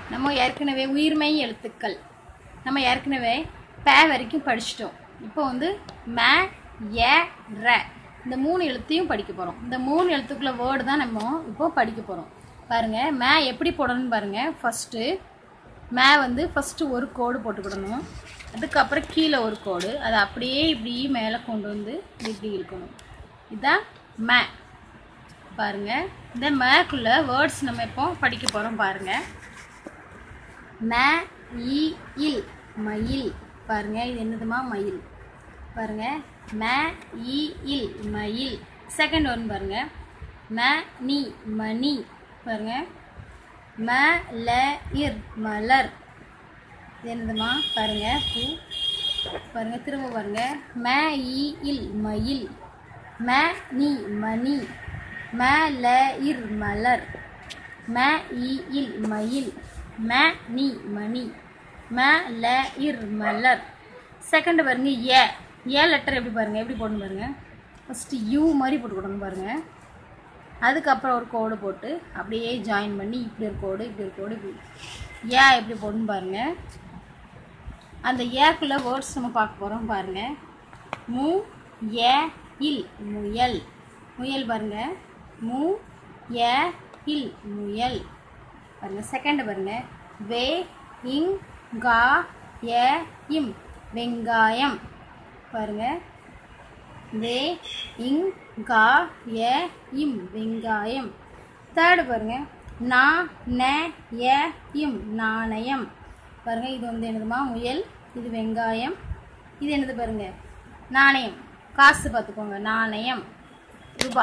நம்ம ஏற்கனவே உயிர்மெய் எழுத்துக்கள் நம்ம ஏற்கனவே ப வரைக்கும் படிச்சிட்டோம். இப்போ வந்து ம ய ர இந்த 3 எழுத்தையும் படிக்க போகிறோம். இந்த 3 எழுத்துக்குள்ள வேர்டு தான் நம்ம இப்போ படிக்க போகிறோம். பாருங்கள், ம எப்படி போடணும்னு பாருங்கள். ஃபஸ்ட்டு ம வந்து ஃபஸ்ட்டு ஒரு கோடு போட்டுக்கிடணும். அதுக்கப்புறம் கீழே ஒரு கோடு, அதை அப்படியே இப்படி மேலே கொண்டு வந்து இப்படி இருக்கணும். இதுதான் ம. பாருங்கள், இந்த மக்குள்ள வேர்ட்ஸ் நம்ம இப்போ படிக்க போகிறோம். பாருங்கள், ம இ இல் மயில். பாருங்கள், இது என்னதுமா? மயில். பாருங்கள், ம இ இல் மயில். செகண்ட் ஒன் பாருங்கள், ம நீ மணி. பாருங்கள், ம ல இர் மலர். இது என்னதுமா? பாருங்கள், பூ. பாருங்கள், திரும்ப பாருங்கள், ம இ இல் மயில். ம நீ மணி. ம ல இர் மலர். ம இ இல் மயில். ம நீ மணி. ம ல இர் மலர். செகண்ட் பாருங்க, ஏ லெட்டர் எப்படி பாருங்கள், எப்படி போடணும் பாருங்கள். ஃபஸ்ட்டு யூ மாதிரி போட்டுக்கணும் பாருங்கள். அதுக்கப்புறம் ஒரு கோடு போட்டு அப்படியே ஜாயின் பண்ணி இப்படி ஒரு கோடு, இப்படி ஒரு கோடு, இப்படி எப்படி போடணும் பாருங்கள். அந்த ஏக்குள்ளே வேர்ட்ஸ் நம்ம பார்க்க போகிறோம். பாருங்கள், மு ஏ இல் முயல். முயல் பாருங்கள், மு ஏ இல் முயல். பாருங்கள், செகண்ட் பாருங்கள், வே இங் கா ஏ இம் வெங்காயம். பாருங்கள், வே இங் கா ஏ இம் வெங்காயம். தேர்டு பாருங்கள், நா ந ஏ இம் நாணயம். பாருங்கள், இது வந்து என்னதுமா? முயல். இது வெங்காயம். இது என்னது பாருங்கள்? நாணயம். காசு பார்த்துக்கோங்க, நாணயம், ரூபா.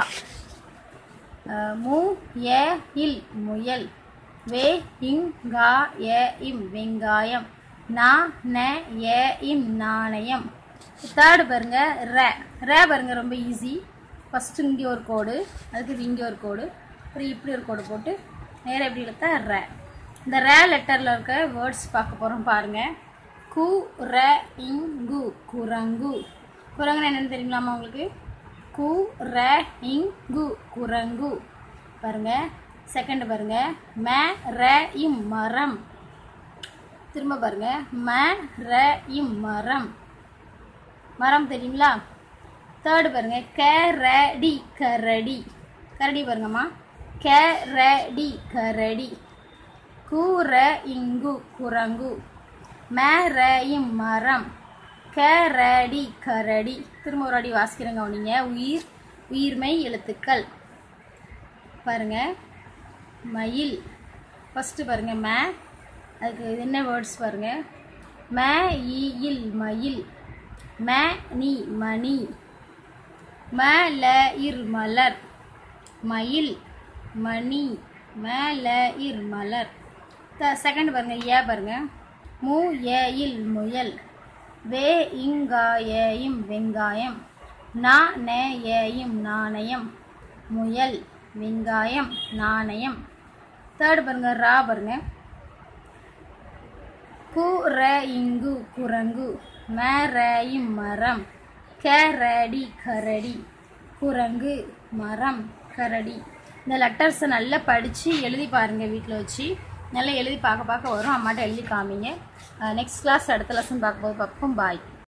மு ஏ இல் முயல். வே இங் கா ஏ இம் வெங்காயம். நா ந ஏ இம் நாணயம். தேர்டு பாருங்க, ரே பாருங்க, ரொம்ப ஈஸி. ஃபஸ்ட்டு இங்கே ஒரு கோடு, அதுக்கு இங்கே ஒரு கோடு, அப்புறம் இப்படி ஒரு கோடு போட்டு நேராக எப்படி எடுத்தா ரே. இந்த ரே லெட்டரில் இருக்க வேர்ட்ஸ் பார்க்க போகிறோம். பாருங்கள், கு ர இங்கு குரங்கு. குரங்குன்னு என்னென்னு தெரியுங்களாமா உங்களுக்கு? கு ர இங்கு குரங்கு. பாருங்கள், செகண்ட் பாருங்கள், ம ர இம் மரம். திரும்ப பாருங்கள், ம ர இம் மரம். மரம் தெரியுங்களா? தேர்டு பாருங்கள், கரடி கரடி. கரடி பாருங்கம்மா, கரடி கரடி. கூர இங்கு குரங்கு. ம ர இம் மரம். கரடி கரடி. திரும்ப ஒரு அடி வாசிக்கிறேங்க. நீங்கள் உயிர்மெய் எழுத்துக்கள். பாருங்கள், மயில். ஃபஸ்ட்டு பாருங்கள், ம. அதுக்கு என்ன வேர்ட்ஸ் பாருங்கள், ம இ இல் மயில். ம நீ மணி. ம ல இர் மலர். மயில், மணி, ம ல இர் மலர். செகண்ட் பாருங்கள், ஏ பாருங்கள், மு ஏ இல் முயல். வே இங்கா ஏ இம் வெங்காயம். நா நே ஏ இம் நாணயம். முயல், வெங்காயம், நாணயம். தேர்டு பாருங்கள், ரா பாருங்கள், கு ர இங்கு குரங்கு. ம ர இம் மரம். கரடி கரடி. குரங்கு, மரம், கரடி. இந்த லெட்டர்ஸை நல்லா படித்து எழுதி பாருங்கள். வீட்டில் வச்சு நல்லா எழுதி பார்க்க வரும். அம்மாட்ட எழுதி காமிங்க. நெக்ஸ்ட் கிளாஸ் அடுத்த லெசன் பார்க்கும்போது பார்ப்போம். பாய்.